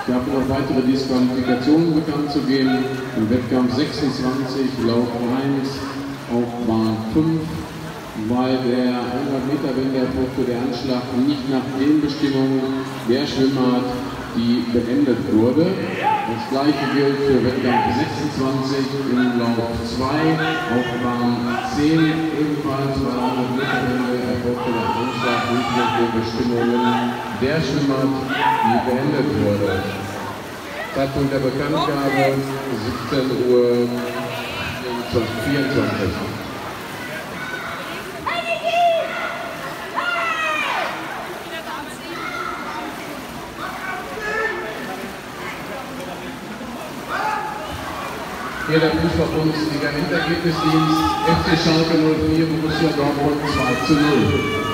gab noch weitere Disqualifikationen bekannt zu geben. Im Wettkampf 26, Lauf 1 auf Bahn 5, weil der 100-Meter-Wende erfolgte der Anschlag nicht nach den Bestimmungen der Schwimmart, die beendet wurde. Das gleiche gilt für Wettkampf 26 im Lauf 2 auf Bahn 10, ebenfalls bei der 100-Meter-Wende erfolgte der Anschlag nicht nach den Bestimmungen der Schwimmart, die beendet wurde. Zeitpunkt der Bekanntgabe 17:24 Uhr. Hier der Fußball-Bundesliga-Endergebnisdienst, FC Schalke 04, Borussia Dortmund 2:0.